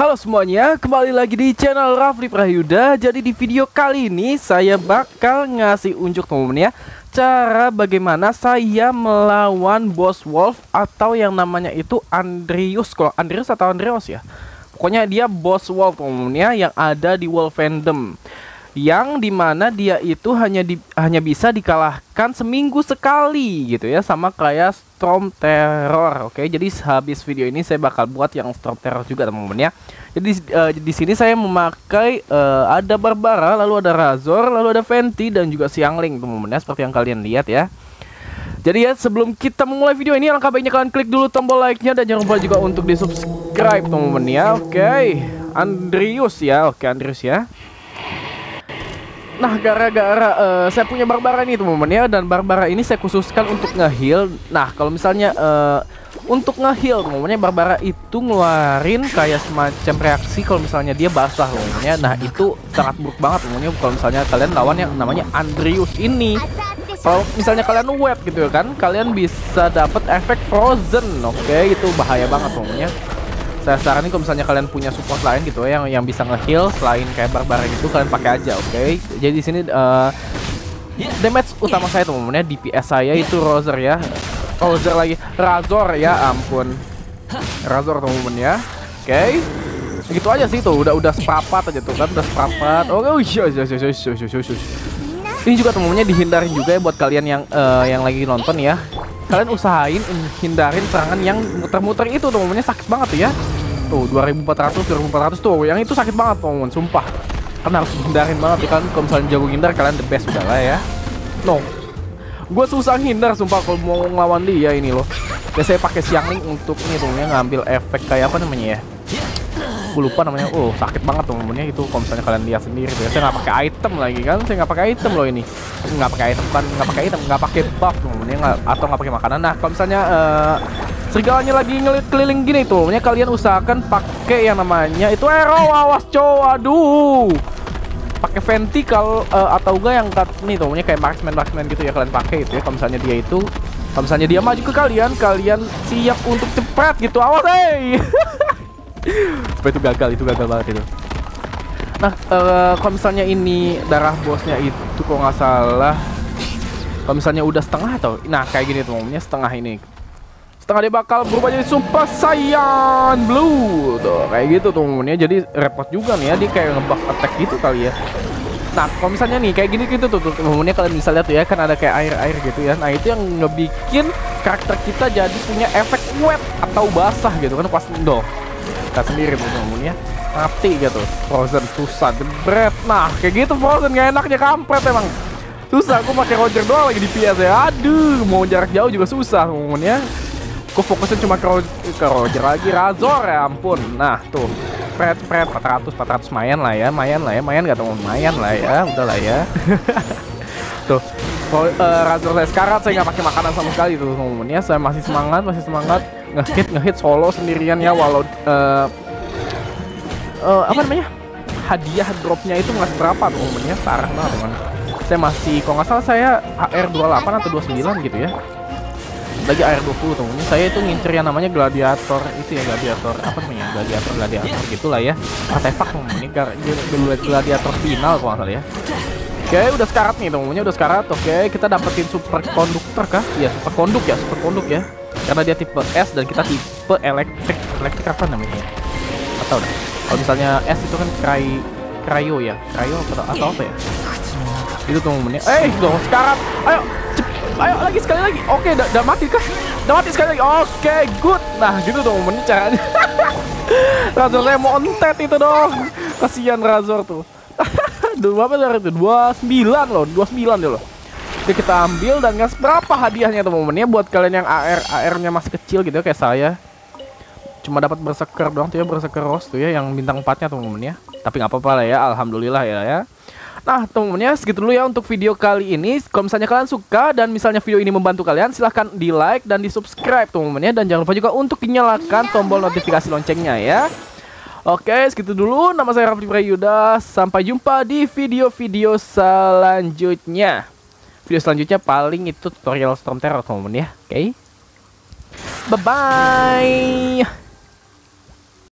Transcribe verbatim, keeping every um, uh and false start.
Halo semuanya, kembali lagi di channel Rafli Prahyuda. Jadi di video kali ini saya bakal ngasih unjuk temen-temen ya, cara bagaimana saya melawan boss wolf atau yang namanya itu Andrius. Kalau Andrius atau Andreos ya, pokoknya dia boss wolf temen-temen ya, yang ada di Wolf Fandom, yang dimana dia itu hanya di, hanya bisa dikalahkan seminggu sekali gitu ya, sama kayak Storm Terror. Oke, jadi habis video ini saya bakal buat yang Storm Terror juga teman-teman ya. Jadi uh, di sini saya memakai uh, ada Barbara, lalu ada Razor, lalu ada Venti dan juga Xiangling teman-teman ya, seperti yang kalian lihat ya. Jadi ya, sebelum kita memulai video ini, alangkah baiknya kalian klik dulu tombol like-nya dan jangan lupa juga untuk di subscribe teman-teman ya. Oke, Andrius ya, oke Andrius ya. Nah, gara-gara uh, saya punya Barbara ini teman-teman ya, dan Barbara ini saya khususkan untuk nge-heal. Nah, kalau misalnya uh, untuk nge-heal teman-teman ya, Barbara itu ngeluarin kayak semacam reaksi kalau misalnya dia basah teman-teman ya. Nah, itu sangat buruk banget teman-teman ya kalau misalnya kalian lawan yang namanya Andrius ini. Kalau misalnya kalian wet gitu ya kan, kalian bisa dapat efek frozen. Oke, itu bahaya banget teman-teman ya. Saya saranin kalau misalnya kalian punya support lain gitu ya, yang yang bisa nge-heal selain kayak Barbara gitu, kalian pakai aja, oke? Okay? Jadi di sini uh, damage utama saya teman-teman ya, D P S saya itu Razor ya. Razor lagi, Razor ya, ampun. Razor teman-teman ya. Oke. Okay. Gitu aja sih tuh, udah udah seprapat aja tuh kan, udah seprapat. Oke, okay. Ini juga teman-temannya dihindarin juga ya buat kalian yang uh, yang lagi nonton ya. Kalian usahain hindarin serangan yang muter-muter itu teman-temannya, sakit banget tuh ya. Tuh dua ribu empat ratus dua ribu empat ratus tuh, yang itu sakit banget teman-teman, sumpah. Kan harus hindarin banget ya kan, kalau misalnya jago hindar kalian the best udah lah ya. No, gue susah hindar sumpah kalau mau ngelawan dia ini loh. Biasanya pakai Xiangling untuk ini teman-teman, ngambil efek kayak apa namanya ya, gue lupa namanya. Oh, sakit banget teman-teman itu kalau misalnya kalian lihat sendiri tuh ya. Saya nggak pakai item lagi kan, saya nggak pakai item loh ini, nggak pakai item kan, nggak pakai item, nggak pakai buff teman-teman ya, atau nggak pakai makanan. Nah, kalau misalnya uh, serigalanya lagi ngelit keliling gini tuh, ya kalian usahakan pakai yang namanya itu arrow. Awas cow, aduh, pakai Venti kalau uh, atau enggak yang nih tuh, kayak marksman marksman gitu ya, kalian pakai itu ya. Kalau misalnya dia itu, kalau misalnya dia maju ke kalian, kalian siap untuk cepet gitu. Awas, hey. itu gagal, itu gagal banget itu. Nah, uh, kalau misalnya ini darah bosnya itu kok nggak salah, kalau misalnya udah setengah atau, nah kayak gini tuh ngomongnya, setengah ini, setengah dia bakal berubah jadi Super Saiyan Blue tuh, kayak gitu tuh ngomongnya. Jadi repot juga nih ya, dia kayak ngebug attack gitu kali ya. Nah, kalau misalnya nih kayak gini gitu tuh, tuh ngomongnya kalian bisa lihat tuh ya, kan ada kayak air-air gitu ya. Nah, itu yang ngebikin karakter kita jadi punya efek wet atau basah gitu kan, pas doh. Kita sendiri tuh ngomongnya mati gitu. Frozen susah jebret. Nah, kayak gitu Frozen gak enaknya, kampret emang. Susah, aku pakai Roger doang lagi di P S ya. Aduh, mau jarak jauh juga susah ngomongnya. Aku fokusnya cuma ke Roger, ke Roger lagi, Razor ya ampun. Nah, tuh. Pret pret empat ratus empat ratus mayan lah ya, mayan lah ya, mayan gak tau, mayan lah ya, udah lah ya. Tuh. Kalau uh, Razor saya sekarang saya nggak pakai makanan sama sekali tuh ngomongnya. Saya masih semangat, masih semangat ngehit ngehit solo sendirian ya, walau uh, uh, apa namanya, hadiah dropnya itu nggak seberapa tuh ngomongnya, parah banget teman. Saya masih, kalau nggak salah saya A R dua puluh delapan atau dua puluh sembilan gitu ya, lagi A R dua puluh tuh. Saya itu ngincer yang namanya gladiator itu ya, gladiator apa namanya, gladiator gladiator gitulah ya, artefak ngomongnya, gladiator final kalau nggak salah ya. Oke, udah sekarat nih temen-temennya, udah sekarat. Oke, kita dapetin super konduktor kah? Iya, super konduk ya, super konduk ya. Karena dia tipe S dan kita tipe elektrik. Elektrik apa namanya ya? Atau dah. Kalau misalnya S itu kan cry, cryo ya, cryo atau, atau apa ya? Itu temen-temennya. Eh, dong sekarat. Ayo, cep, ayo lagi sekali lagi. Oke, udah, udah mati kah? Udah mati sekali lagi. Oke, good. Nah, gitu temen-temennya caranya. Razor saya mau ontet itu dong. Kasihan Razor tuh. Dua apa dari itu? dua puluh sembilan loh, dua puluh sembilan deh loh. Jadi kita ambil dan nggak seberapa hadiahnya teman-teman ya, buat kalian yang A R A R-nya masih kecil gitu ya, kayak saya. Cuma dapat berseker doang tuh ya, berseker Rose tuh ya, yang bintang empatnya teman-teman ya. Tapi nggak apa-apa lah ya, alhamdulillah ya ya. Nah, teman-teman ya, segitu dulu ya untuk video kali ini. Kalau misalnya kalian suka dan misalnya video ini membantu kalian, silahkan di like dan di subscribe teman-teman ya, dan jangan lupa juga untuk dinyalakan tombol notifikasi loncengnya ya. Oke, segitu dulu. Nama saya Rafli Prahyuda. Sampai jumpa di video-video selanjutnya. Video selanjutnya paling itu tutorial Storm Terror teman-teman ya. Oke. Bye-bye.